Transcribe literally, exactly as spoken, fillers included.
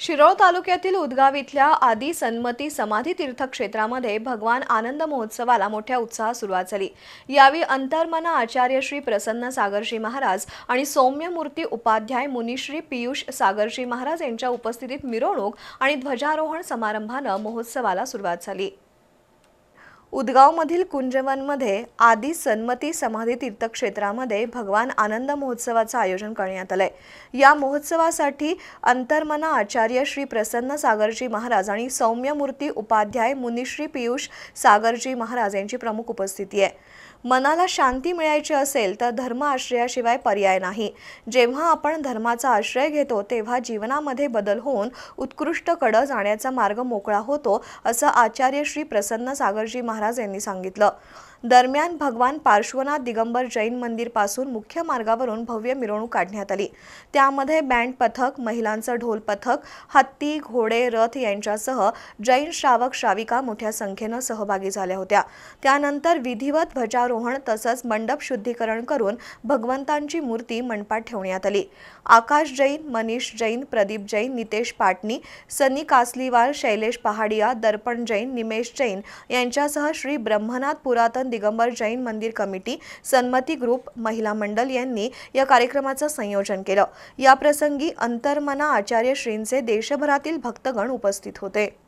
शिरोळ तालुक्यातील उदगाव इथल्या आदि सन्मती समाधी तीर्थक्षेत्रामध्ये भगवान आनंद महोत्सवाला मोठ्या उत्साहात सुरुवात झाली। यावेळी अंतर्मना आचार्य श्री प्रसन्न सागरजी महाराज आणि सौम्यमूर्ती उपाध्याय मुनिश्री पियुष सागरजी महाराज यांच्या उपस्थितीत मिरवणूक आणि ध्वजारोहण समारंभाने महोत्सवाला सुरुवात झाली। उदगावमधील कुंजवनमध्ये आदि सन्मती समाधी तीर्थक्षेत्रामध्ये भगवान आनंद महोत्सवाचे आयोजन करण्यात आले। या महोत्सवासाठी अंतर्मना आचार्य श्री प्रसन्न सागरजी महाराज आणि सौम्यमूर्ती उपाध्याय मुनिश्री पियुष सागरजी महाराज यांची प्रमुख उपस्थिती आहे। मनाला शांती मिळायची असेल तर धर्म आश्रयाशिवाय पर्याय नाही। जेव्हा आपण धर्माचा आश्रय घेतो तेव्हा जीवनामध्ये बदल होऊन उत्कृष्टकडे जाण्याचा मार्ग मोकळा होतो, असं आचार्य श्री प्रसन्न सागरजी महाराज यांनी सांगितलं। दरम्यान भगवान पार्श्वनाथ दिगंबर जैन मंदिर पासून मुख्य मार्गावरून भव्य मिरवणूक काढण्यात आली। त्यामध्ये बँड पथक, महिलांचं ढोल पथक, हत्ती, घोडे, रथ यांच्यासह जैन श्रावक श्राविका मोठ्या संख्येने सहभागी झाल्या होत्या। त्यानंतर विधिवत ध्वजारोहण तसंच मंडप शुद्धीकरण करून भगवंतांची मूर्ती मंडपात ठेवण्यात आली। आकाश जैन, मनीष जैन, प्रदीप जैन, नितेश पाटणी, सनी कासलीवार, शैलेश पहाडिया, दर्पण जैन, निमेश जैन यांच्यासह श्री ब्रह्मनाथ पुरातन दिगंबर जैन मंदिर कमिटी, सन्मती ग्रुप, महिला मंडल यांनी या कार्यक्रमाचं संयोजन केलं। या प्रसंगी अंतर्मना आचार्य श्रींचे देशभरातील भक्तगण उपस्थित होते।